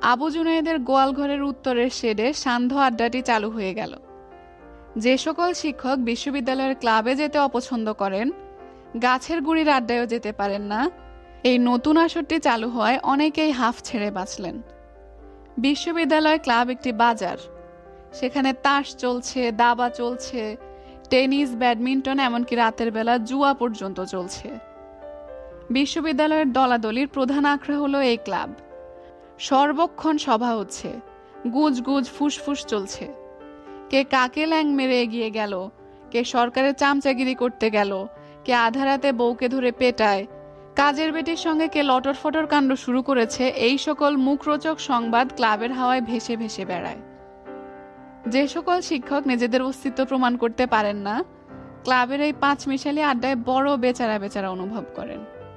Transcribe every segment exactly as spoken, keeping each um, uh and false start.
আবু জুনায়েদের গোয়ালঘরের উত্তরের শেডে সান্ধ্য আড্ডাটি চালু হয়ে গেল। যে সকল শিক্ষক বিশ্ববিদ্যালয়ের ক্লাবে যেতে অপছন্দ করেন, গাছের গুঁড়ির আড্ডায়ও যেতে পারেন না, এই নতুন আসরটি চালু হওয়ায় অনেকেই হাফ ছেড়ে বাঁচলেন। বিশ্ববিদ্যালয় ক্লাব একটি বাজার। সেখানে তাস চলছে, দাবা চলছে, টেনিস, ব্যাডমিন্টন, এমনকি রাতের বেলা জুয়া পর্যন্ত চলছে। বিশ্ববিদ্যালয়ের দলাদলির প্রধান আখড়া হলো এই ক্লাব। সর্বক্ষণ সভা হচ্ছে, গুজ গুজ ফুসফুস চলছে। কে কাকে ল্যাং মেরে এগিয়ে গেল, কে সরকারের চামচাগিরি করতে গেল, কে আধা রাতে বউকে ধরে পেটায়, কাজের বেটির সঙ্গে কে লটর ফটর কাণ্ড শুরু করেছে, এই সকল মুখরোচক সংবাদ ক্লাবের হাওয়ায় ভেসে ভেসে বেড়ায়। যে সকল শিক্ষক নিজেদের অস্তিত্ব প্রমাণ করতে পারেন না, ক্লাবের এই পাঁচ মিশালি আড্ডায় বড় বেচারা বেচারা অনুভব করেন।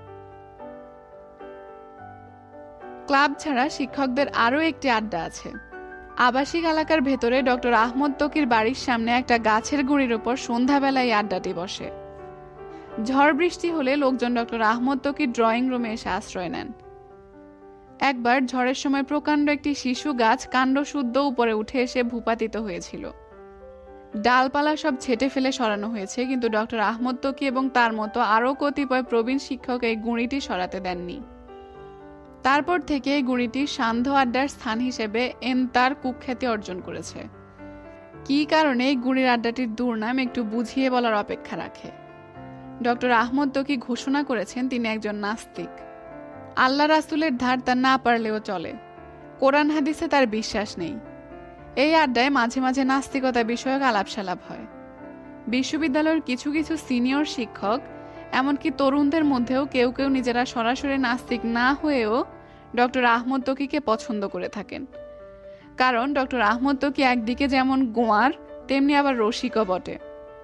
ক্লাব ছাড়া শিক্ষকদের আরও একটি আড্ডা আছে। আবাসিক এলাকার ভেতরে ডক্টর আহমদ তকির বাড়ির সামনে একটা গাছের গুঁড়ির ওপর সন্ধ্যাবেলায় আড্ডাটি বসে। ঝড় বৃষ্টি হলে লোকজন ডক্টর আহমদ তকির ড্রয়িং রুমে এসে আশ্রয় নেন। একবার ঝড়ের সময় প্রকাণ্ড একটি শিশু গাছ কাণ্ডশুদ্ধ উপরে উঠে এসে ভূপাতিত হয়েছিল। ডালপালা সব ছেটে ফেলে সরানো হয়েছে, কিন্তু ডক্টর আহমদ তকি এবং তার মতো আরও কতিপয় প্রবীণ শিক্ষক এই গুঁড়িটি সরাতে দেননি। তারপর থেকে এই গুঁড়িটি সান্ধ্য আড্ডার স্থান হিসেবে এনতার কুখ্যাতি অর্জন করেছে। কি কারণে এই গুঁড়ির আড্ডাটির দুর্নাম একটু বুঝিয়ে বলার অপেক্ষা রাখে। ডক্টর আহমদ তকি ঘোষণা করেছেন তিনি একজন নাস্তিক। আল্লাহ রাসূলের ধার তার না পারলেও চলে, কোরআন হাদিসে তার বিশ্বাস নেই। এই আড্ডায় মাঝে মাঝে নাস্তিকতা বিষয়ক আলাপসালাপ হয়। বিশ্ববিদ্যালয়ের কিছু কিছু সিনিয়র শিক্ষক, এমনকি তরুণদের মধ্যেও কেউ কেউ নিজেরা সরাসরি নাস্তিক না হয়েও ডক্টর আহমদ তকিকে পছন্দ করে থাকেন। কারণ ডক্টর আহমদ তকি একদিকে যেমন গোয়ার, তেমনি আবার রসিকও বটে।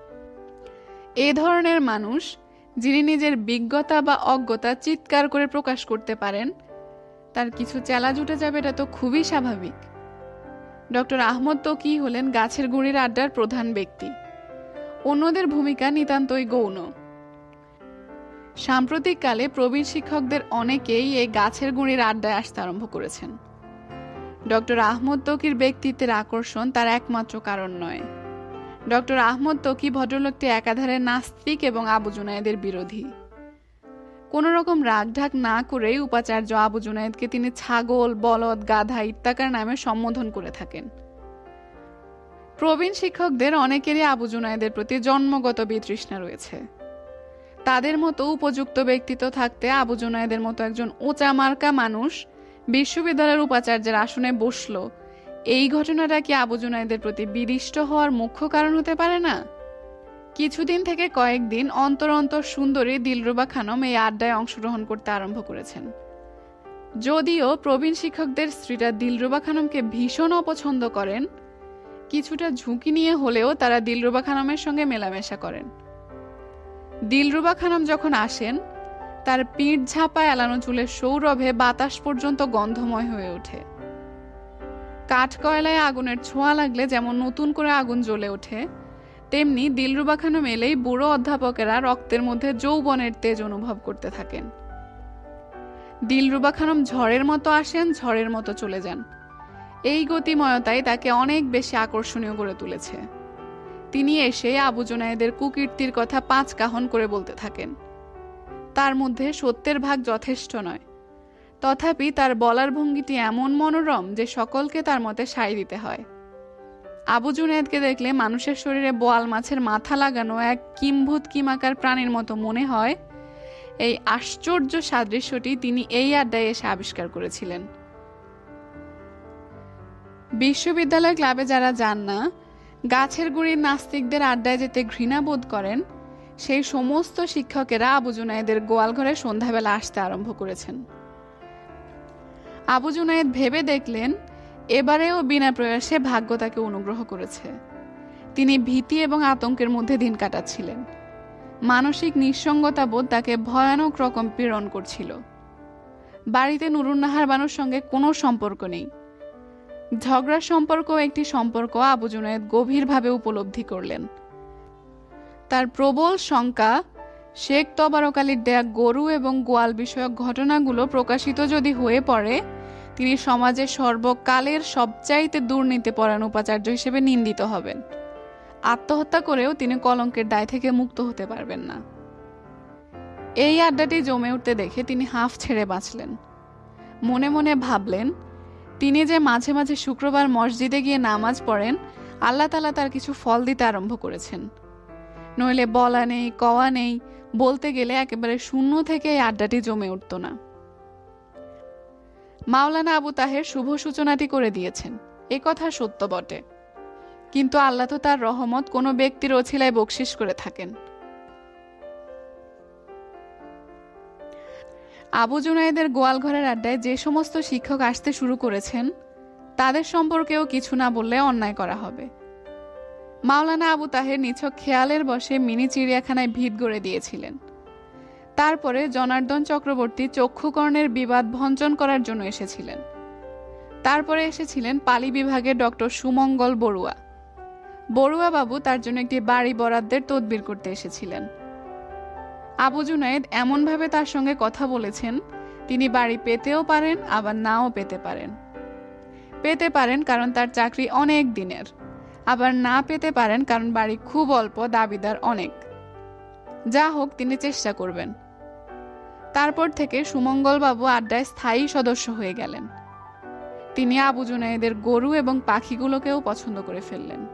এ ধরনের মানুষ, যিনি নিজের বিজ্ঞতা বা অজ্ঞতা চিৎকার করে প্রকাশ করতে পারেন, তার কিছু চেলা জুটে যাবে, এটা তো খুবই স্বাভাবিক। ডক্টর আহমদ তকি হলেন গাছের গুঁড়ির আড্ডার প্রধান ব্যক্তি। অন্যদের ভূমিকা নিতান্তই গৌণ। সাম্প্রতিককালে প্রবীণ শিক্ষকদের অনেকেই এই গাছের গুঁড়ির আড্ডায় আসতে আরম্ভ করেছেন। ডক্টর আহমদ তকির ব্যক্তিত্বের আকর্ষণ তার একমাত্র কারণ নয়। ডক্টর আহমদ তকি ভদ্রলোকটি একাধারে নাস্তিক এবং আবু জুনায়েদের বিরোধী। কোন রকম রাগঢাক না করেই উপাচার্য আবু জুনায়েদকে তিনি ছাগল, বলদ, গাধা ইত্যাকার নামে সম্বোধন করে থাকেন। প্রবীণ শিক্ষকদের অনেকেরই আবু জুনায়েদের প্রতি জন্মগত বিতৃষ্ণা রয়েছে। তাদের মতো উপযুক্ত ব্যক্তিত্ব থাকতে আবু জুনায়েদের মতো একজন ওচা মার্কা মানুষ বিশ্ববিদ্যালয়ের উপাচার্যের আসনে বসল, এই ঘটনাটা কি আবু জুনায়েদের প্রতি বিদিষ্ট হওয়ার মুখ্য কারণ হতে পারে না? কিছুদিন থেকে কয়েকদিন অন্তর অন্তর সুন্দরী দিলরুবা খানম এই আড্ডায় অংশগ্রহণ করতে আরম্ভ করেছেন। যদিও প্রবীণ শিক্ষকদের স্ত্রীরা দিলরুবা খানমকে ভীষণ অপছন্দ করেন, কিছুটা ঝুঁকি নিয়ে হলেও তারা দিলরুবা খানমের সঙ্গে মেলামেশা করেন। দিলরুবা খানম যখন আসেন, তার পিঠ ঝাপা এলানো চুলের সৌরভে বাতাস পর্যন্ত গন্ধময় হয়ে ওঠে। কাঠ কয়লায় আগুনের ছোঁয়া লাগলে যেমন নতুন করে আগুন জ্বলে ওঠে, তেমনি দিলরুবা খানম এলেই বুড়ো অধ্যাপকেরা রক্তের মধ্যে যৌবনের তেজ অনুভব করতে থাকেন। দিলরুবা খানম ঝড়ের মতো আসেন, ঝড়ের মতো চলে যান। এই গতিময়তাই তাকে অনেক বেশি আকর্ষণীয় করে তুলেছে। তিনি এসে আবু জুনায়েদের কুকীর্তির কথা পাঁচ কাহন করে বলতে থাকেন। তার মধ্যে সত্যের ভাগ যথেষ্ট নয়, তথাপি তার বলার ভঙ্গিটি এমন মনোরম যে সকলকে তার মতে সায় দিতে হয়। আবু জুনায়েদকে দেখলে মানুষের শরীরে বোয়াল মাছের মাথা লাগানো এক কিম্ভূত কিমাকার প্রাণীর মতো মনে হয়। এই আশ্চর্য সাদৃশ্যটি তিনি এই আড্ডায় এসে আবিষ্কার করেছিলেন। বিশ্ববিদ্যালয় ক্লাবে যারা যান না, গাছের গুঁড়ির নাস্তিকদের আড্ডায় যেতে ঘৃণা বোধ করেন, সেই সমস্ত শিক্ষকেরা আবু জুনায়েদের গোয়ালঘরে সন্ধ্যাবেলা আসতে আরম্ভ করেছেন। আবু জুনায়েদ ভেবে দেখলেন, এবারেও বিনা প্রয়াসে ভাগ্য তাকে অনুগ্রহ করেছে। তিনি ভীতি এবং আতঙ্কের মধ্যে দিন কাটাচ্ছিলেন। মানসিক নিঃসঙ্গতা বোধ তাকে ভয়ানক রকম পীড়ন করছিল। বাড়িতে নুরুন্নাহার বানুর সঙ্গে কোনো সম্পর্ক নেই। ঝগড়ার সম্পর্ক একটি সম্পর্ক আবু জুনায়েদ গভীরভাবে উপলব্ধি করলেন। তার প্রবল শঙ্কা, শেখ তবারক আলীর দেয়া গরু এবং গোয়াল বিষয়ক ঘটনাগুলো প্রকাশিত যদি হয়ে পড়ে, তিনি সমাজে সর্বকালের সবচাইতে দুর্নীতিপরায়ণ উপাচার্য হিসেবে নিন্দিত হবেন। আত্মহত্যা করেও তিনি কলঙ্কের দায় থেকে মুক্ত হতে পারবেন না। এই আড্ডাটি জমে উঠতে দেখে তিনি হাঁফ ছেড়ে বাঁচলেন। মনে মনে ভাবলেন, তিনি যে মাঝে মাঝে শুক্রবার মসজিদে গিয়ে নামাজ পড়েন, আল্লাহ তাআলা তার কিছু ফল দিতে আরম্ভ করেছেন। নইলে বলা নেই, কওয়া নেই, বলতে গেলে একেবারে শূন্য থেকে এই আড্ডাটি জমে উঠত না। মাওলানা আবু তাহের শুভ সূচনাটি করে দিয়েছেন, এ কথা সত্য বটে, কিন্তু আল্লাহ তো তার রহমত কোনো ব্যক্তির ওছিলায় বকশিস করে থাকেন। আবু জুনায়েদের গোয়ালঘরের আড্ডায় যে সমস্ত শিক্ষক আসতে শুরু করেছেন, তাদের সম্পর্কেও কিছু না বললে অন্যায় করা হবে। মাওলানা আবু তাহের নিছক খেয়ালের বশে মিনি চিড়িয়াখানায় ভিড় গড়ে দিয়েছিলেন। তারপরে জনার্দন চক্রবর্তী চক্ষুকর্ণের বিবাদ ভঞ্জন করার জন্য এসেছিলেন। তারপরে এসেছিলেন পালি বিভাগের ডক্টর সুমঙ্গল বড়ুয়া। বড়ুয়া বাবু তার জন্য একটি বাড়ি বরাদ্দের তদবির করতে এসেছিলেন। আবু জুনায়েদ এমনভাবে তার সঙ্গে কথা বলেছেন, তিনি বাড়ি পেতেও পারেন, আবার নাও পেতে পারেন। পেতে পারেন কারণ তার চাকরি অনেক দিনের, আবার না পেতে পারেন কারণ বাড়ি খুব অল্প, দাবিদার অনেক। যা হোক, তিনি চেষ্টা করবেন। তারপর থেকে সুমঙ্গলবাবু আড্ডায় স্থায়ী সদস্য হয়ে গেলেন। তিনি আবু জুনায়েদের গরু এবং পাখিগুলোকেও পছন্দ করে ফেললেন।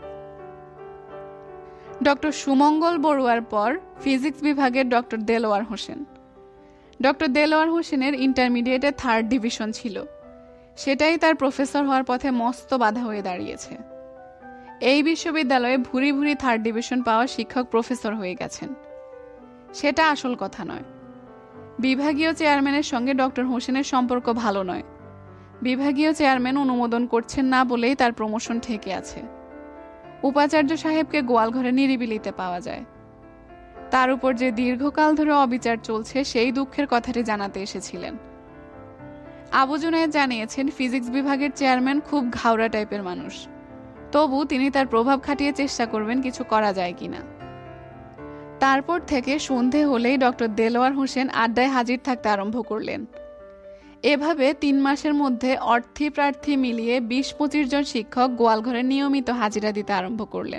ডক্টর সুমঙ্গল বড়ুয়ার পর ফিজিক্স বিভাগের ডক্টর দেলোয়ার হোসেন। ডক্টর দেলোয়ার হোসেনের ইন্টারমিডিয়েটে থার্ড ডিভিশন ছিল, সেটাই তার প্রফেসর হওয়ার পথে মস্ত বাধা হয়ে দাঁড়িয়েছে। এই বিশ্ববিদ্যালয়ে ভুরি ভুরি থার্ড ডিভিশন পাওয়া শিক্ষক প্রফেসর হয়ে গেছেন, সেটা আসল কথা নয়। বিভাগীয় চেয়ারম্যানের সঙ্গে ডক্টর হোসেনের সম্পর্ক ভালো নয়। বিভাগীয় চেয়ারম্যান অনুমোদন করছেন না বলেই তার প্রমোশন ঠেকে আছে। উপাচার্য সাহেবকে গোয়ালঘরে নিরিবিলিতে পাওয়া যায়। তার উপর যে দীর্ঘকাল ধরে অবিচার চলছে, সেই দুঃখের কথাটি জানাতে এসেছিলেন। আবু জুনায়েদ জানিয়েছেন, ফিজিক্স বিভাগের চেয়ারম্যান খুব ঘাওড়া টাইপের মানুষ, তবু তিনি তার প্রভাব খাটিয়ে চেষ্টা করবেন কিছু করা যায় কিনা। তারপর থেকে সন্ধে হলেই ডক্টর দেলোয়ার হোসেন আড্ডায় হাজির থাকতে আরম্ভ করলেন। এভাবে তিন মাসের মধ্যে অর্থী প্রার্থী মিলিয়ে বিশ পঁচিশ জন শিক্ষক গোয়ালঘরে নিয়মিত হাজিরা দিতে আরম্ভ করলেন।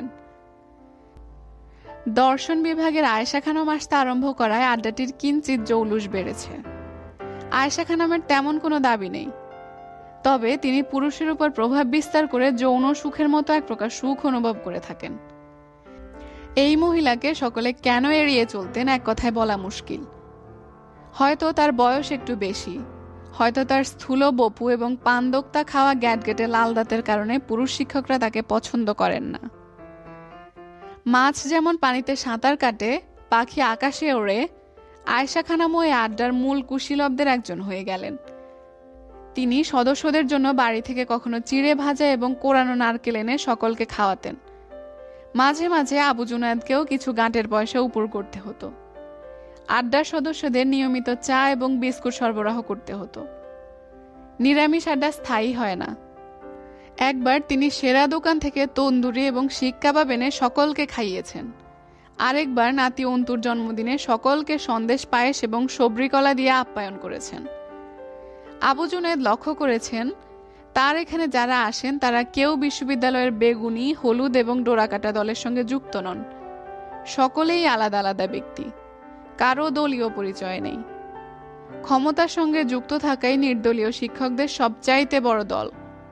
দর্শন বিভাগের আয়েশা খানম আসতে আরম্ভ করায় আড্ডাটির কিঞ্চিত জৌলুস বেড়েছে। আয়েশা খানমের তেমন কোনো দাবি নেই, তবে তিনি পুরুষের উপর প্রভাব বিস্তার করে যৌন সুখের মতো এক প্রকার সুখ অনুভব করে থাকেন। এই মহিলাকে সকলে কেন এড়িয়ে চলতেন, এক কথায় বলা মুশকিল। হয়তো তার বয়স একটু বেশি, হয়তো তার স্থূল বপু এবং পান্দোক্তা খাওয়া গ্যাটগেটে লাল দাঁতের কারণে পুরুষ শিক্ষকরা তাকে পছন্দ করেন না। মাছ যেমন পানিতে সাঁতার কাটে, পাখি আকাশে ওড়ে, আয়েশা খানমও এই আড্ডার মূল কুশীলবদের একজন হয়ে গেলেন। তিনি সদস্যদের জন্য বাড়ি থেকে কখনো চিড়ে ভাজা এবং কোরানো নারকেল এনে সকলকে খাওয়াতেন। মাঝে মাঝে আবু জুনায়েদকেও কিছু গাঁটের পয়সা উপর করতে হতো। আড্ডার সদস্যদের নিয়মিত চা এবং বিস্কুট সরবরাহ করতে হতো। নিরামিষ আড্ডা স্থায়ী হয় না। একবার তিনি সেরা দোকান থেকে তন্দুরি এবং শিক কাবাব এনে সকলকে খাইয়েছেন। আরেকবার নাতি অন্তুর জন্মদিনে সকলকে সন্দেশ পায়েস এবং সবরি কলা দিয়ে আপ্যায়ন করেছেন। আবু জুনায়েদ লক্ষ্য করেছেন, তার এখানে যারা আসেন তারা কেউ বিশ্ববিদ্যালয়ের বেগুনি, হলুদ এবং ডোরাকাটা দলের সঙ্গে যুক্ত নন। সকলেই আলাদা আলাদা ব্যক্তি, কারো দলীয় পরিচয় নেই। ক্ষমতার সঙ্গে যুক্ত থাকাই নির্দলীয় শিক্ষকদের সবচাইতে বড় দল।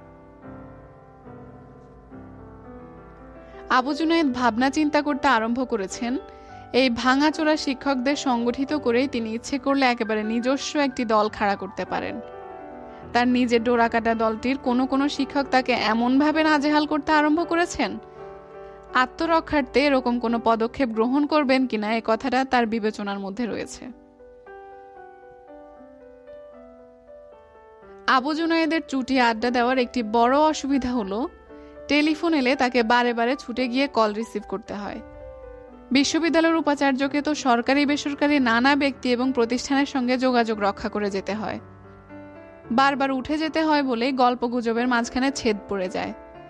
আবু জুনায়েদ ভাবনা চিন্তা করতে আরম্ভ করেছেন, এই ভাঙাচোরা শিক্ষকদের সংগঠিত করেই তিনি ইচ্ছে করলে একেবারে নিজস্ব একটি দল খাড়া করতে পারেন। তার নিজের ডোরাকাটা দলটির কোনো কোনো শিক্ষক তাকে এমনভাবে নাজেহাল করতে আরম্ভ করেছেন, আত্মরক্ষার্থে এরকম কোনো পদক্ষেপ গ্রহণ করবেন কিনা এ কথাটা তার বিবেচনার মধ্যে রয়েছে। আবু জুনায়েদের চুটি আড্ডা দেওয়ার একটি বড় অসুবিধা হলো, টেলিফোন এলে তাকে বারে বারে ছুটে গিয়ে কল রিসিভ করতে হয়। বিশ্ববিদ্যালয়ের উপাচার্যকে তো সরকারি বেসরকারি নানা ব্যক্তি এবং প্রতিষ্ঠানের সঙ্গে যোগাযোগ রক্ষা করে যেতে হয়। বারবার উঠে যেতে হয় বলেই গল্প গুজবের মাঝখানে ছেদ পড়ে যায়।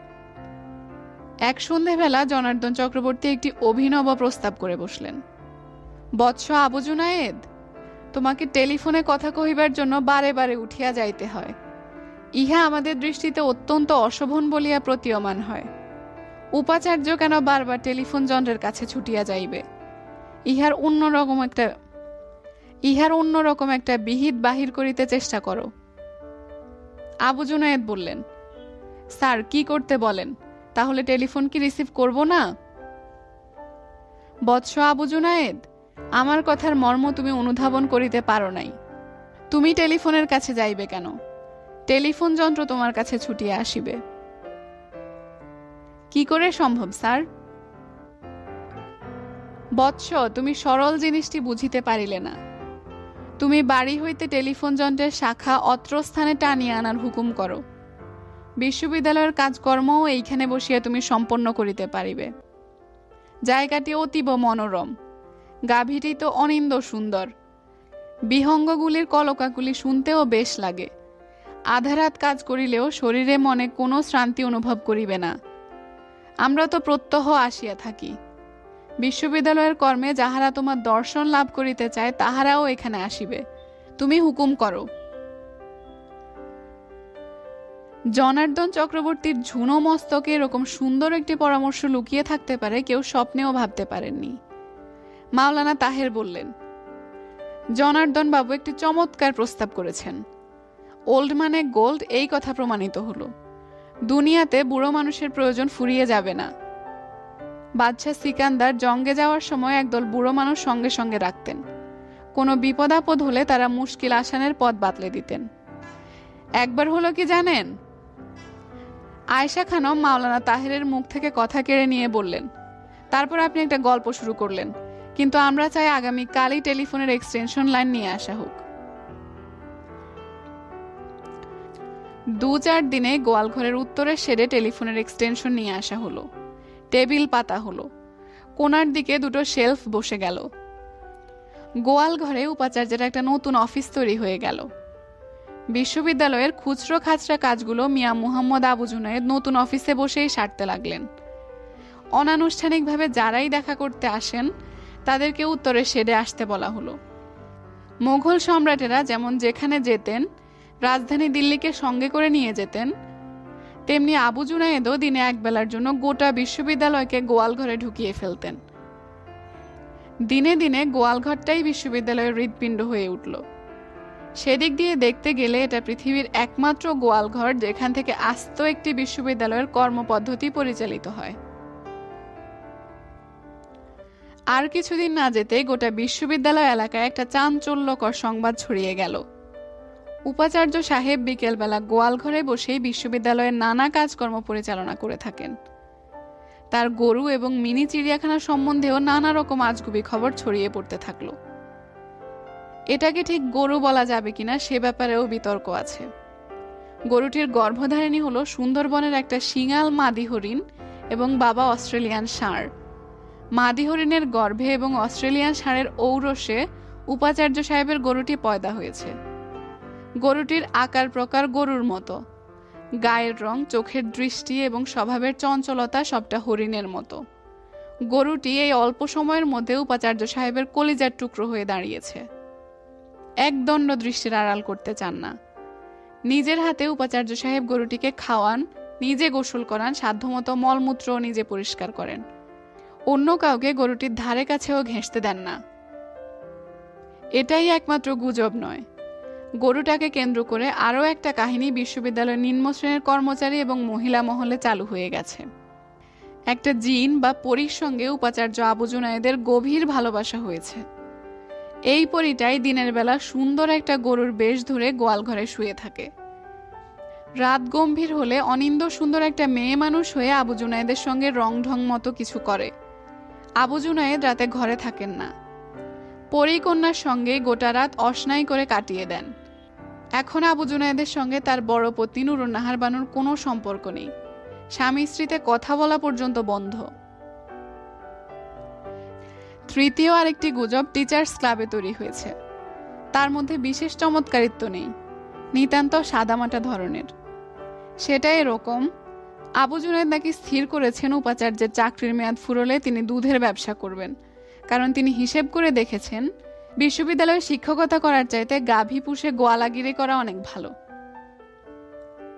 এক সন্ধেবেলা জনার্দন চক্রবর্তী একটি অভিনব প্রস্তাব করে বসলেন। বৎস আবু জুনায়েদ, তোমাকে টেলিফোনে কথা কহিবার জন্য বারে বারে উঠিয়া যাইতে হয়, ইহা আমাদের দৃষ্টিতে অত্যন্ত অশোভন বলিয়া প্রতীয়মান হয়। উপাচার্য কেন বারবার টেলিফোন যন্ত্রের কাছে ছুটিয়া যাইবে? ইহার অন্যরকম একটা ইহার অন্যরকম একটা বিহিত বাহির করিতে চেষ্টা করো। আবু জুনায়েদ বললেন, স্যার কি করতে বলেন? তাহলে টেলিফোন কি রিসিভ করব না? বৎস আবু জুনায়েদ, আমার কথার মর্ম তুমি অনুধাবন করিতে পারো নাই। তুমি টেলিফোনের কাছে যাইবে কেন? টেলিফোন যন্ত্র তোমার কাছে ছুটিয়া আসিবে। কি করে সম্ভব স্যার? বৎস, তুমি সরল জিনিসটি বুঝিতে পারিলে না। তুমি বাড়ি হইতে টেলিফোন যন্ত্রের শাখা অত্র স্থানে টানিয়া আনার হুকুম করো। বিশ্ববিদ্যালয়ের কাজকর্মও এইখানে বসিয়া তুমি সম্পন্ন করিতে পারিবে। জায়গাটি অতীব মনোরম, গাভীটি তো অনিন্দ সুন্দর, বিহঙ্গগুলির কলকাকুলি শুনতেও বেশ লাগে। আধারাত কাজ করিলেও শরীরে মনে কোনো শ্রান্তি অনুভব করিবে না। আমরা তো প্রত্যহ আসিয়া থাকি। বিশ্ববিদ্যালয়ের কর্মে যাহারা তোমার দর্শন লাভ করিতে চায় তাহারাও এখানে আসিবে। তুমি হুকুম করো। জনার্দন চক্রবর্তীর ঝুনো মস্তকে এরকম সুন্দর একটি পরামর্শ লুকিয়ে থাকতে পারে কেউ স্বপ্নেও ভাবতে পারেননি। মাওলানা তাহের বললেন, জনার্দন বাবু একটি চমৎকার প্রস্তাব করেছেন। ওল্ড মানে গোল্ড, এই কথা প্রমাণিত হলো। দুনিয়াতে বুড়ো মানুষের প্রয়োজন ফুরিয়ে যাবে না। বাদশাহ সিকান্দার জঙ্গে যাওয়ার সময় একদল বুড়ো মানুষ সঙ্গে সঙ্গে রাখতেন। কোনো বিপদ আপদ হলে তারা মুশকিল আসানের পথ বাতলে দিতেন। একবার হলো কি জানেন? আয়েশা খানম মাওলানা তাহেরের মুখ থেকে কথা কেড়ে নিয়ে বললেন, তারপর আপনি একটা গল্প শুরু করলেন, কিন্তু আমরা চাই আগামী কালই টেলিফোনের এক্সটেনশন লাইন নিয়ে আসা হোক। দু চার দিনে গোয়ালঘরের উত্তরের শেডে টেলিফোনের এক্সটেনশন নিয়ে আসা হলো। টেবিল পাতা হলো, কোনার দিকে দুটো শেলফ বসে গেল। গোয়াল ঘরে উপাচার্যের একটা নতুন অফিস তৈরি হয়ে গেল। বিশ্ববিদ্যালয়ের খুচরো খাচরা কাজগুলো মিয়া মুহাম্মদ আবু জুনায়েদ নতুন অফিসে বসেই সারতে লাগলেন। অনানুষ্ঠানিকভাবে যারাই দেখা করতে আসেন তাদেরকে উত্তরের শেডে আসতে বলা হলো। মোগল সম্রাটেরা যেমন যেখানে যেতেন রাজধানী দিল্লিকে সঙ্গে করে নিয়ে যেতেন, তেমনি আবু জুনায়েদও দিনে একবেলার জন্য গোটা বিশ্ববিদ্যালয়কে গোয়ালঘরে ঢুকিয়ে ফেলতেন। দিনে দিনে গোয়ালঘরটাই বিশ্ববিদ্যালয়ের হৃৎপিণ্ড হয়ে উঠল। সেদিক দিয়ে দেখতে গেলে এটা পৃথিবীর একমাত্র গোয়ালঘর যেখান থেকে আস্ত একটি বিশ্ববিদ্যালয়ের কর্মপদ্ধতি পরিচালিত হয়। আর কিছুদিন না যেতে গোটা বিশ্ববিদ্যালয় এলাকায় একটা চাঞ্চল্যকর সংবাদ ছড়িয়ে গেল। উপাচার্য সাহেব বিকেলবেলা গোয়ালঘরে বসেই বিশ্ববিদ্যালয়ের নানা কাজকর্ম পরিচালনা করে থাকেন। তার গরু এবং মিনি চিড়িয়াখানা সম্বন্ধেও নানা রকম আজগুবি খবর ছড়িয়ে পড়তে থাকলো। এটাকে ঠিক গরু বলা যাবে কিনা সে ব্যাপারেও বিতর্ক আছে। গরুটির গর্ভধারিণী হলো সুন্দরবনের একটা শিঙাল মাদি হরিণ এবং বাবা অস্ট্রেলিয়ান ষাঁড়। মাদি হরিণের গর্ভে এবং অস্ট্রেলিয়ান ষাঁড়ের ঔরসে উপাচার্য সাহেবের গরুটি পয়দা হয়েছে। গরুটির আকার প্রকার গরুর মতো, গায়ের রং, চোখের দৃষ্টি এবং স্বভাবের চঞ্চলতা সবটা হরিণের মতো। গরুটি এই অল্প সময়ের মধ্যে উপাচার্য সাহেবের কলিজার টুকরো হয়ে দাঁড়িয়েছে। একদণ্ড দৃষ্টির আড়াল করতে চান না। নিজের হাতে উপাচার্য সাহেব গরুটিকে খাওয়ান, নিজে গোসল করান, সাধ্যমতো মলমূত্র নিজে পরিষ্কার করেন। অন্য কাউকে গরুটির ধারে কাছেও ঘেঁষতে দেন না। এটাই একমাত্র গুজব নয়। গরুটাকে কেন্দ্র করে আরও একটা কাহিনী বিশ্ববিদ্যালয়ের নিম্ন শ্রেণীর কর্মচারী এবং মহিলা মহলে চালু হয়ে গেছে। একটা জিন বা পরীর সঙ্গে উপাচার্য আবু জুনায়েদের গভীর ভালোবাসা হয়েছে। এই পরীটাই দিনের বেলা সুন্দর একটা গরুর বেশ ধরে গোয়ালঘরে শুয়ে থাকে। রাত গম্ভীর হলে অনিন্দ সুন্দর একটা মেয়ে মানুষ হয়ে আবু জুনায়েদের সঙ্গে রং ঢং মতো কিছু করে। আবু জুনায়েদ রাতে ঘরে থাকেন না, পরীকন্যার সঙ্গে গোটা রাত অস্নাই করে কাটিয়ে দেন। এখন আবু জুনায়েদের সঙ্গে তার বড় পত্নী নুরুন্নাহার বানুর কোনো সম্পর্ক নেই। স্বামী স্ত্রীতে কথা বলা পর্যন্ত বন্ধ। তৃতীয় আরেকটি গুজব টিচার্স ক্লাবে তৈরি হয়েছে। তার মধ্যে বিশেষ চমৎকারিত্ব নেই, নিতান্ত সাদামাটা ধরনের। সেটা এরকম, আবু জুনায়েদ নাকি স্থির করেছেন উপাচার্যের চাকরির মেয়াদ ফুরলে তিনি দুধের ব্যবসা করবেন, কারণ তিনি হিসেব করে দেখেছেন বিশ্ববিদ্যালয়ে শিক্ষকতা করার চাইতে গাভী পুষে গোয়ালাগিরি করা অনেক ভালো।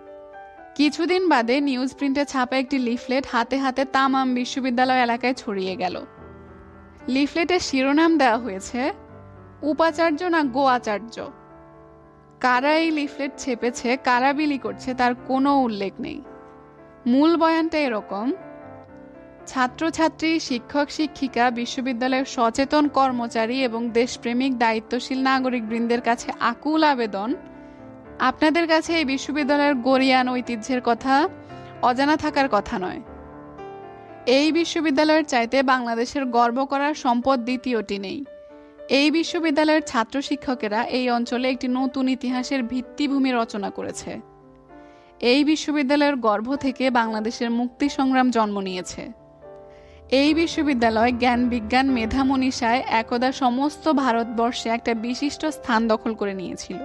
কিছুদিন বাদে নিউজ প্রিন্টে ছাপা একটি লিফলেট হাতে হাতে তামাম বিশ্ববিদ্যালয় এলাকায় ছড়িয়ে গেল। লিফলেটের শিরোনাম দেওয়া হয়েছে উপাচার্য না গোয়াচার্য। কারা এই লিফলেট ছেপেছে, কারা বিলি করছে তার কোনো উল্লেখ নেই। মূল বয়ানটা এরকম: ছাত্রছাত্রী, শিক্ষক শিক্ষিকা, বিশ্ববিদ্যালয়ের সচেতন কর্মচারী এবং দেশপ্রেমিক দায়িত্বশীল নাগরিক বৃন্দের কাছে আকুল আবেদন, আপনাদের কাছে এই বিশ্ববিদ্যালয়ের গরিয়ান ঐতিহ্যের কথা অজানা থাকার কথা নয়। এই বিশ্ববিদ্যালয়ের চাইতে বাংলাদেশের গর্ব করার সম্পদ দ্বিতীয়টি নেই। এই বিশ্ববিদ্যালয়ের ছাত্র শিক্ষকেরা এই অঞ্চলে একটি নতুন ইতিহাসের ভিত্তিভূমি রচনা করেছে। এই বিশ্ববিদ্যালয়ের গর্ভ থেকে বাংলাদেশের মুক্তি সংগ্রাম জন্ম নিয়েছে। এই বিশ্ববিদ্যালয় জ্ঞান বিজ্ঞান মেধা মনীষায় একদা সমস্ত ভারতবর্ষে একটা বিশিষ্ট স্থান দখল করে নিয়েছিল।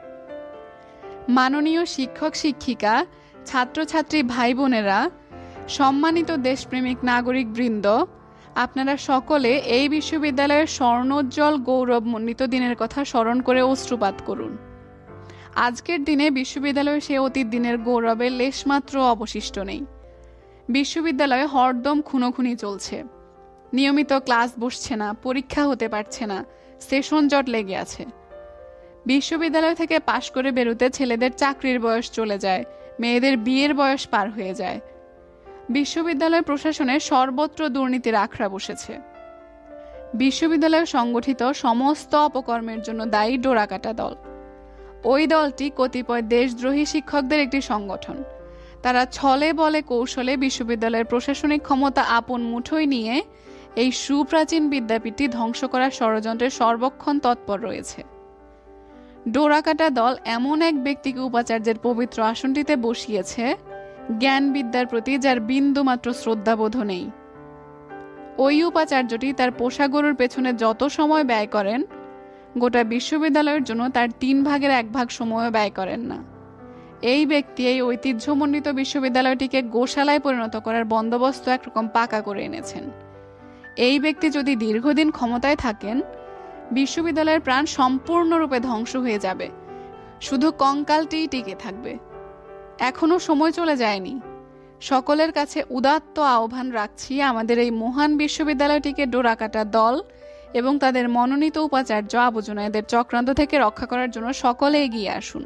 মাননীয় শিক্ষক শিক্ষিকা, ছাত্রছাত্রী ভাই বোনেরা, সম্মানিত দেশপ্রেমিক নাগরিক বৃন্দ, আপনারা সকলে এই বিশ্ববিদ্যালয়ের স্বর্ণোজ্জ্বল গৌরবমণ্ডিত দিনের কথা স্মরণ করে অশ্রুপাত করুন। আজকের দিনে বিশ্ববিদ্যালয়ের সে অতীত দিনের গৌরবের লেশমাত্র অবশিষ্ট নেই। বিশ্ববিদ্যালয়ে হরদম খুনোখুনি চলছে, নিয়মিত ক্লাস বসছে না, পরীক্ষা হতে পারছে না, সেশন জট লেগে আছে। বিশ্ববিদ্যালয় থেকে পাশ করে বেরোতে ছেলেদের চাকরির বয়স চলে যায়, মেয়েদের বিয়ের বয়স পার হয়ে যায়। বিশ্ববিদ্যালয় প্রশাসনে সর্বত্র দুর্নীতির আখড়া বসেছে। বিশ্ববিদ্যালয়ে সংগঠিত সমস্ত অপকর্মের জন্য দায়ী ডোরাকাটা দল। ওই দলটি কতিপয় দেশদ্রোহী শিক্ষকদের একটি সংগঠন। তারা ছলে বলে কৌশলে বিশ্ববিদ্যালয়ের প্রশাসনিক ক্ষমতা আপন মুঠোয় নিয়ে এই সুপ্রাচীন বিদ্যাপীঠটি ধ্বংস করার ষড়যন্ত্রে সর্বক্ষণ তৎপর রয়েছে। ডোরাকাটা দল এমন এক ব্যক্তিকে উপাচার্যের পবিত্র আসনটিতে বসিয়েছে, জ্ঞান বিদ্যার প্রতি যার বিন্দুমাত্র শ্রদ্ধাবোধ নেই। ওই উপাচার্যটি তার পোষা গরুর পেছনে যত সময় ব্যয় করেন, গোটা বিশ্ববিদ্যালয়ের জন্য তার তিন ভাগের এক ভাগ সময় ব্যয় করেন না। এই ব্যক্তি এই ঐতিহ্যমণ্ডিত বিশ্ববিদ্যালয়টিকে গোশালায় পরিণত করার বন্দোবস্ত একরকম পাকা করে এনেছেন। এই ব্যক্তি যদি দীর্ঘদিন ক্ষমতায় থাকেন, বিশ্ববিদ্যালয়ের প্রাণ সম্পূর্ণরূপে ধ্বংস হয়ে যাবে, শুধু কঙ্কালটিই টিকে থাকবে। এখনো সময় চলে যায়নি। সকলের কাছে উদাত্ত আহ্বান রাখছি, আমাদের এই মহান বিশ্ববিদ্যালয়টিকে ডোরাকাটা দল এবং তাদের মনোনীত উপাচার্য আবু জুনায়েদের চক্রান্ত থেকে রক্ষা করার জন্য সকলে এগিয়ে আসুন।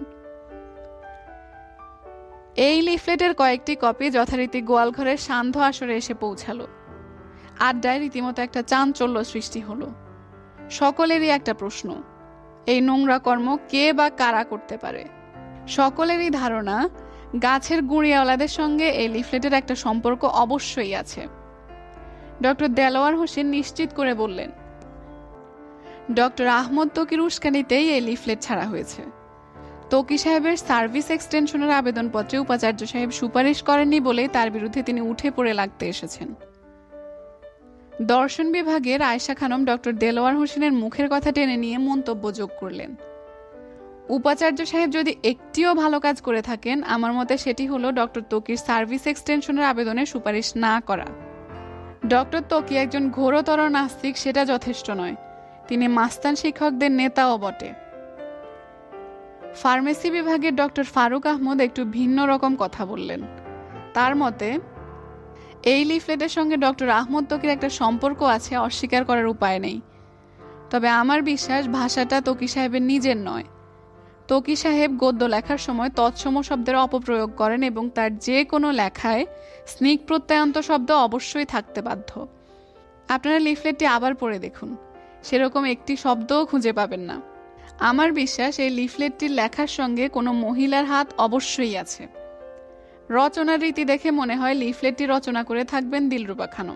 এই লিফলেটের কয়েকটি কপি যথারীতি গোয়ালঘরের সান্ধ্য আসরে এসে পৌঁছালো। আড্ডায় রীতিমতো একটা চাঞ্চল্য সৃষ্টি হলো। সকলেরই একটা প্রশ্ন, এই নোংরা কর্ম কে বা কারা করতে পারে? সকলেরই ধারণা গাছের গুঁড়িয়াওয়ালাদের সঙ্গে এই লিফলেটের একটা সম্পর্ক অবশ্যই আছে। ডক্টর দেলোয়ার হোসেন নিশ্চিত করে বললেন, ডক্টর আহমদ তকির উস্কানিতেই এই লিফলেট ছাড়া হয়েছে। তকি সাহেবের সার্ভিস এক্সটেনশনের আবেদনপত্রে উপাচার্য সাহেব সুপারিশ করেননি বলেই তার বিরুদ্ধে তিনি উঠে পড়ে লাগতে এসেছেন। দর্শন বিভাগের আয়েশা খানম ডক্টর দেলোয়ার হোসেনের মুখের কথা টেনে নিয়ে মন্তব্য যোগ করলেন, উপাচার্য সাহেব যদি একটিও ভালো কাজ করে থাকেন, আমার মতে সেটি হলো ডক্টর তকির সার্ভিস এক্সটেনশনের আবেদনে সুপারিশ না করা। ডক্টর তকি একজন ঘোরতর নাস্তিক, সেটা যথেষ্ট নয়, তিনি মাস্তান শিক্ষকদের নেতাও বটে। ফার্মেসি বিভাগের ডক্টর ফারুক আহমদ একটু ভিন্ন রকম কথা বললেন। তার মতে এই লিফলেটের সঙ্গে ডক্টর আহমদ তকির একটা সম্পর্ক আছে, অস্বীকার করার উপায় নেই। তবে আমার বিশ্বাস ভাষাটা তকি সাহেবের নিজের নয়। তকি সাহেব গদ্য লেখার সময় তৎসম শব্দের অপপ্রয়োগ করেন এবং তার যে কোনো লেখায় স্নিগ প্রত্যয়ান্ত শব্দ অবশ্যই থাকতে বাধ্য। আপনারা লিফলেটটি আবার পড়ে দেখুন, সেরকম একটি শব্দও খুঁজে পাবেন না। আমার বিশ্বাস এই লিফলেটটির লেখার সঙ্গে কোনো মহিলার হাত অবশ্যই আছে। রচনার রীতি দেখে মনে হয় লিফলেটটি রচনা করে থাকবেন দিলরুবা খানম।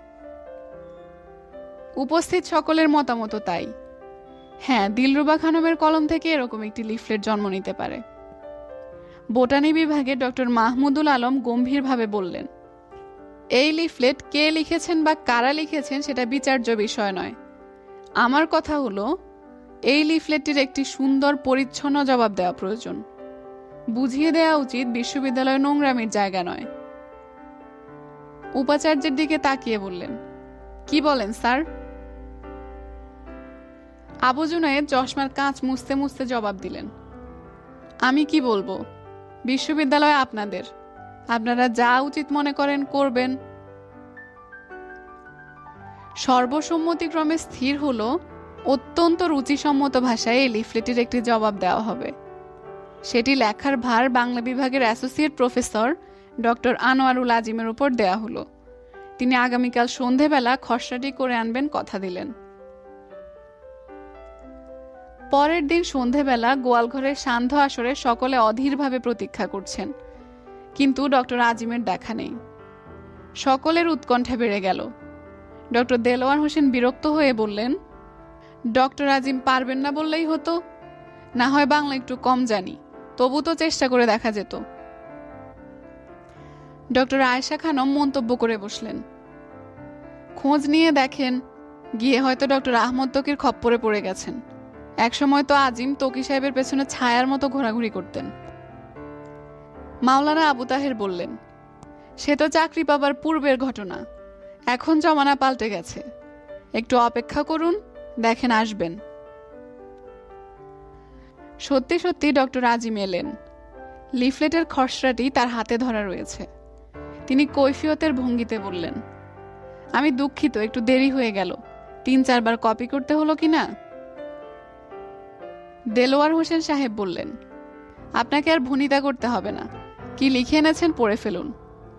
উপস্থিত সকলের মতামত তাই। হ্যাঁ, দিলরুবা খানমের কলম থেকে এরকম একটি লিফলেট জন্ম নিতে পারে। বোটানি বিভাগে ডক্টর মাহমুদুল আলম গম্ভীরভাবে বললেন, এই লিফলেট কে লিখেছেন বা কারা লিখেছেন সেটা বিচার্য বিষয় নয়। আমার কথা হলো, এই লিফলেটটির একটি সুন্দর পরিচ্ছন্ন জবাব দেওয়া প্রয়োজন। বুঝিয়ে দেওয়া উচিত বিশ্ববিদ্যালয় নোংরামির জায়গা নয়। উপাচার্যের দিকে তাকিয়ে বললেন, কি বলেন স্যার? আবু জুনায়েদ চশমার কাঁচ মুছতে মুছতে জবাব দিলেন, আমি কি বলবো, বিশ্ববিদ্যালয় আপনাদের, আপনারা যা উচিত মনে করেন করবেন। সর্বসম্মতিক্রমে স্থির হলো অত্যন্ত রুচিসম্মত ভাষায় এই লিফলেটের একটি জবাব দেওয়া হবে। সেটি লেখার ভার বাংলা বিভাগের অ্যাসোসিয়েট প্রফেসর ডক্টর আনোয়ারুল আজিমের উপর দেয়া হলো। তিনি আগামীকাল সন্ধেবেলা খসড়াটি করে আনবেন কথা দিলেন। পরের দিন সন্ধেবেলা গোয়ালঘরের সান্ধ্য আসরে সকলে অধীরভাবে প্রতীক্ষা করছেন, কিন্তু ডক্টর আজিমের দেখা নেই। সকলের উৎকণ্ঠা বেড়ে গেল। ডক্টর দেলোয়ার হোসেন বিরক্ত হয়ে বললেন, ডক্টর আজিম পারবেন না বললেই হতো, না হয় বাংলা একটু কম জানি, তবু তো চেষ্টা করে দেখা যেত। ডক্টর আয়েশা খানম মন্তব্য করে বসলেন, খোঁজ নিয়ে দেখেন, গিয়ে হয়তো ডক্টর আহমদ তকির খপ্পরে পড়ে গেছেন। একসময় তো আজিম তকি সাহেবের পেছনে ছায়ার মতো ঘোরাঘুরি করতেন। মাওলানা আবু তাহের বললেন, সে তো চাকরি পাবার পূর্বের ঘটনা, এখন জমানা পাল্টে গেছে, একটু অপেক্ষা করুন, দেখেন আসবেন। সত্যি সত্যি ডক্টর আজিম এলেন। লিফলেটের খসড়াটি তার হাতে ধরা রয়েছে। তিনি কৈফিয়তের ভঙ্গিতে বললেন, আমি দুঃখিত, একটু দেরি হয়ে গেল, তিন চারবার কপি করতে হলো কিনা। দেলোয়ার হোসেন সাহেব বললেন, আপনাকে আর ভনিতা করতে হবে না, কি লিখে এনেছেন পড়ে ফেলুন।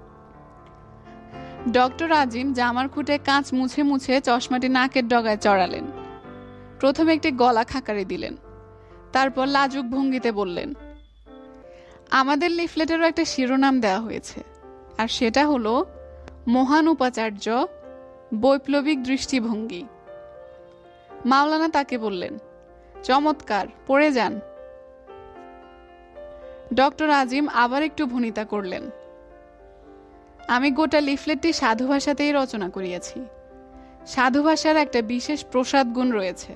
ডক্টর আজিম জামার খুঁটে কাঁচ মুছে মুছে চশমাটি নাকের ডগায় চড়ালেন। প্রথমে একটি গলা খাকারি দিলেন, তারপর লাজুক ভঙ্গিতে বললেন, আমাদের লিফলেটেরও একটা শিরোনাম দেওয়া হয়েছে, আর সেটা হলো মহান উপাচার্য বৈপ্লবিক দৃষ্টিভঙ্গি। মাওলানা তাকে বললেন, চমৎকার, পড়ে যান। ডক্টর আজিম আবার একটু ভনিতা করলেন, আমি গোটা লিফলেটটি সাধু ভাষাতেই রচনা করিয়াছি। সাধু ভাষার একটা বিশেষ প্রসাদ গুণ রয়েছে।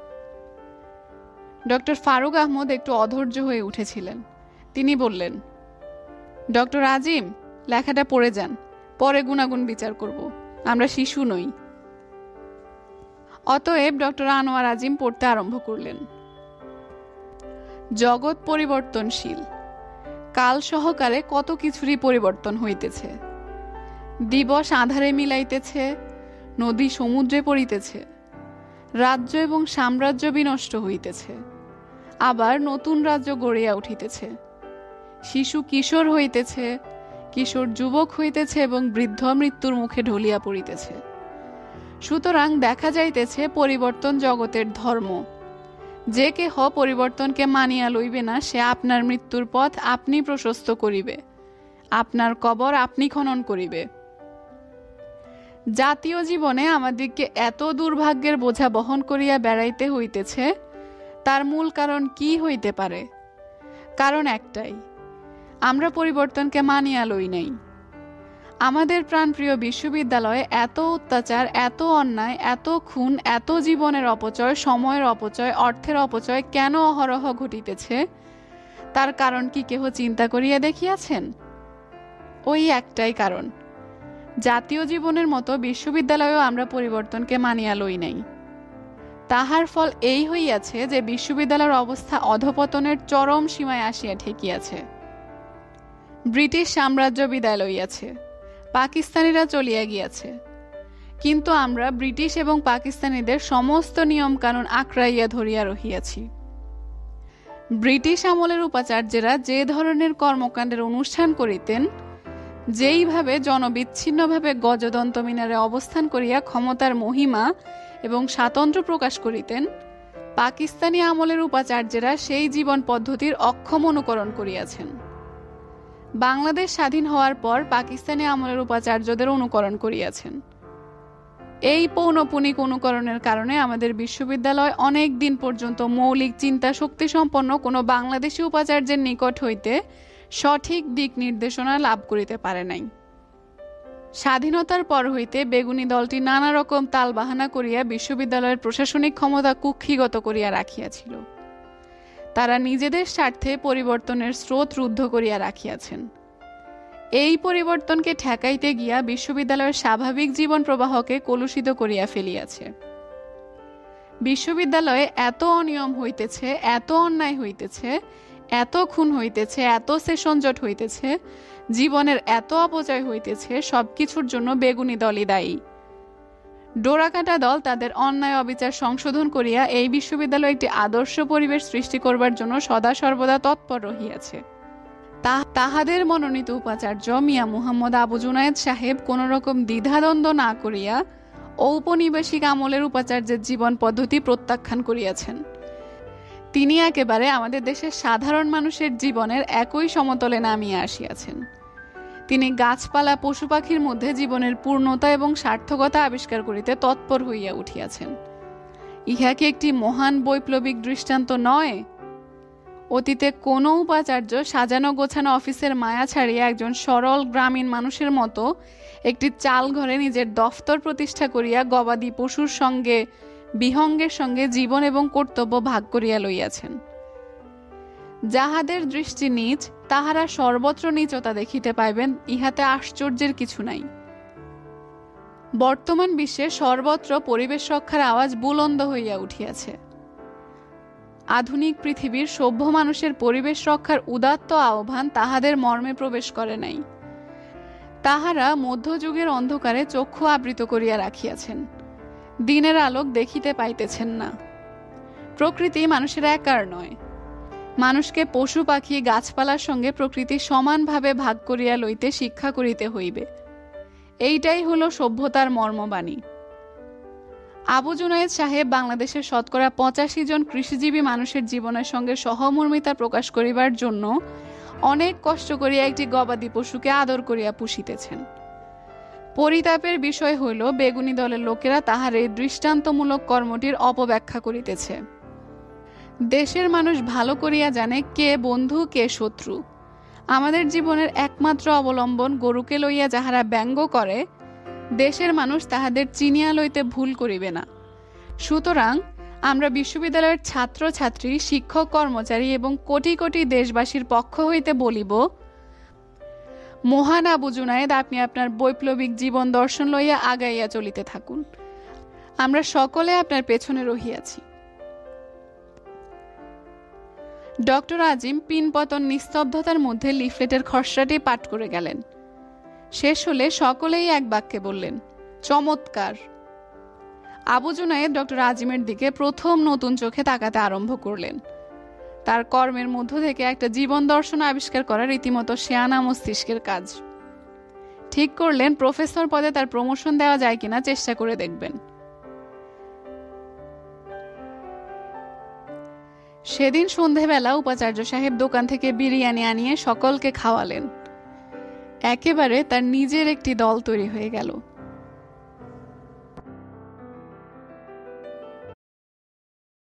ডক্টর ফারুক আহমদ একটু অধৈর্য হয়ে উঠেছিলেন। তিনি বললেন, ডক্টর আজিম, লেখাটা পড়ে যান, পরে গুণাগুণ বিচার করব, আমরা শিশু নই। অতএব ডক্টর আনোয়ার আজিম পড়তে আরম্ভ করলেন। জগৎ পরিবর্তনশীল, কাল সহকারে কত কিছুরই পরিবর্তন হইতেছে। দিবস আঁধারে মিলাইতেছে, নদী সমুদ্রে পড়িতেছে, রাজ্য এবং সাম্রাজ্য বিনষ্ট হইতেছে, আবার নতুন রাজ্য গড়িয়া উঠিতেছে। শিশু কিশোর হইতেছে, কিশোর যুবক হইতেছে এবং বৃদ্ধ মৃত্যুর মুখে ঢলিয়া পড়িতেছে। সুতরাং দেখা যাইতেছে পরিবর্তন জগতের ধর্ম। যে কেহ পরিবর্তনকে মানিয়া লইবে না, সে আপনার মৃত্যুর পথ আপনি প্রশস্ত করিবে, আপনার কবর আপনি খনন করিবে। জাতীয় জীবনে আমাদিগকে এত দুর্ভাগ্যের বোঝা বহন করিয়া বেড়াইতে হইতেছে, তার মূল কারণ কি হইতে পারে? কারণ একটাই, আমরা পরিবর্তনকে মানিয়া লই নাই। আমাদের প্রাণপ্রিয় বিশ্ববিদ্যালয়ে এত অত্যাচার, এত অন্যায়, এত খুন, এত জীবনের অপচয়, সময়ের অপচয়, অর্থের অপচয় কেন অহরহ ঘটিতেছে, তার কারণ কি কেহ চিন্তা করিয়া দেখিয়াছেন? ওই একটাই কারণ, জাতীয় জীবনের মতো বিশ্ববিদ্যালয়েও আমরা পরিবর্তনকে মানিয়া লই নাই। তাহার ফল এই হইয়াছে যে বিশ্ববিদ্যালয়ের অবস্থা অধপতনের চরম সীমায় আসিয়া ঠেকিয়াছে। ব্রিটিশ সাম্রাজ্য বিদায় লইয়াছে, পাকিস্তানিরা চলিয়া গিয়াছে, কিন্তু আমরা ব্রিটিশ এবং পাকিস্তানিদের সমস্ত নিয়ম কানুন আঁকড়াইয়া ধরিয়া রহিয়াছি। ব্রিটিশ আমলের উপাচার্যেরা যে ধরনের কর্মকাণ্ডের অনুষ্ঠান করিতেন, যেইভাবে জনবিচ্ছিন্নভাবে গজদন্ত মিনারে অবস্থান করিয়া ক্ষমতার মহিমা এবং স্বাতন্ত্র্য প্রকাশ করিতেন, পাকিস্তানি আমলের উপাচার্যেরা সেই জীবন পদ্ধতির অক্ষম অনুকরণ করিয়াছেন। বাংলাদেশ স্বাধীন হওয়ার পর পাকিস্তানি আমলের উপাচার্যদের অনুকরণ করিয়াছেন। এই পৌনপুনিক অনুকরণের কারণে আমাদের বিশ্ববিদ্যালয় অনেক দিন পর্যন্ত মৌলিক চিন্তা শক্তি সম্পন্ন কোনো বাংলাদেশি উপাচার্যের নিকট হইতে সঠিক দিক নির্দেশনা লাভ করিতে পারে নাই। স্বাধীনতার পর হইতে বেগুনি দলটি নানা রকম তালবাহানা করিয়া বিশ্ববিদ্যালয়ের প্রশাসনিক ক্ষমতা কুক্ষিগত করিয়া রাখিয়াছিল। তারা নিজেদের স্বার্থে পরিবর্তনের স্রোত রুদ্ধ করিয়া রাখিয়াছেন। এই পরিবর্তনকে ঠেকাইতে গিয়া বিশ্ববিদ্যালয়ের স্বাভাবিক জীবন প্রবাহকে কলুষিত করিয়া ফেলিয়াছে। বিশ্ববিদ্যালয়ে এত অনিয়ম হইতেছে, এত অন্যায় হইতেছে, এত খুন হইতেছে, এত সেশন জট হইতেছে, জীবনের এত অপচয় হইতেছে, সবকিছুর জন্য বেগুনি দলই দায়ী। ডোরাকাটা দল তাদের অন্যায় অবিচার সংশোধন করিয়া এই বিশ্ববিদ্যালয়ে একটি আদর্শ পরিবেশ সৃষ্টি করবার জন্য সদা সর্বদা তৎপর রহিয়াছে। তাহাদের মনোনীত উপাচার্য মিয়া মুহাম্মদ আবু জুনায়েদ সাহেব কোন রকম দ্বিধাদ্বন্দ্ব না করিয়া ঔপনিবেশিক আমলের উপাচার্যের জীবন পদ্ধতি প্রত্যাখ্যান করিয়াছেন। তিনি একেবারে আমাদের দেশের সাধারণ মানুষের জীবনের একই সমতলে নামিয়ে আসিয়াছেন। তিনি গাছপালা পশু পাখির মধ্যে জীবনের পূর্ণতা এবং সার্থকতা আবিষ্কার করিতে তৎপর হইয়া উঠিয়াছেন। ইহা কি একটি মহান বৈপ্লবিক দৃষ্টান্ত নয়? অতীতে কোনো উপাচার্য সাজানো গোছানো অফিসের মায়া ছাড়িয়া একজন সরল গ্রামীণ মানুষের মতো একটি চাল ঘরে নিজের দফতর প্রতিষ্ঠা করিয়া গবাদি পশুর সঙ্গে বিহঙ্গের সঙ্গে জীবন এবং কর্তব্য ভাগ করিয়া লইয়াছেন। যাহাদের দৃষ্টি নীচ, তাহারা সর্বত্র নীচতা দেখিতে পাইবেন, ইহাতে আশ্চর্যের কিছু নাই। বর্তমান বিশ্বে সর্বত্র পরিবেশ রক্ষার আওয়াজ বুলন্দ হইয়া উঠিয়াছে। আধুনিক পৃথিবীর সভ্য মানুষের পরিবেশ রক্ষার উদাত্ত আহ্বান তাহাদের মর্মে প্রবেশ করে নাই। তাহারা মধ্যযুগের অন্ধকারে চক্ষু আবৃত করিয়া রাখিয়াছেন, দিনের আলোক দেখিতে পাইতেছেন না। প্রকৃতি মানুষের একার নয়, মানুষকে পশু পাখি গাছপালার সঙ্গে প্রকৃতি সমানভাবে ভাগ করিয়া লইতে শিক্ষা করিতে হইবে। এইটাই হলো সভ্যতার মর্মবাণী। আবু জুনায়েদ সাহেব বাংলাদেশের শতকরা পঁচাশি জন কৃষিজীবী মানুষের জীবনের সঙ্গে সহমর্মিতা প্রকাশ করিবার জন্য অনেক কষ্ট করিয়া একটি গবাদি পশুকে আদর করিয়া পুষিতেছেন। পরিতাপের বিষয় হইল বেগুনি দলের লোকেরা তাহার এই দৃষ্টান্তমূলক কর্মটির অপব্যাখ্যা করিতেছে। দেশের মানুষ ভালো করিয়া জানে কে বন্ধু কে শত্রু। আমাদের জীবনের একমাত্র অবলম্বন গরুকে লইয়া যাহারা ব্যঙ্গ করে, দেশের মানুষ তাহাদের চিনিয়া লইতে ভুল করিবে না। সুতরাং আমরা বিশ্ববিদ্যালয়ের ছাত্র ছাত্রী, শিক্ষক কর্মচারী এবং কোটি কোটি দেশবাসীর পক্ষ হইতে বলিব, মহান আবু জুনায়েদ, আপনি আপনার বৈপ্লবিক জীবন দর্শন লইয়া আগাইয়া চলিতে থাকুন। আমরা সকলে আপনার পেছনে রহিয়াছি। ডক্টর আজিম পিনপতন নিস্তব্ধতার মধ্যে লিফলেটের খসড়াটি পাঠ করে গেলেন। শেষ হলে সকলেই এক বাক্যে বললেন, চমৎকার। আবু জুনায়েদ ডক্টর আজিমের দিকে প্রথম নতুন চোখে তাকাতে আরম্ভ করলেন। তার কর্মের মধ্য থেকে একটা জীবন দর্শন আবিষ্কার করা রীতিমতো শেয়ানা মস্তিষ্কের কাজ। ঠিক করলেন প্রফেসর পদে তার প্রমোশন দেওয়া যায় কিনা চেষ্টা করে দেখবেন। সেদিন সন্ধেবেলা উপাচার্য সাহেব দোকান থেকে বিরিয়ানি আনিয়ে সকলকে খাওয়ালেন। একেবারে তার নিজের একটি দল তৈরি হয়ে গেল।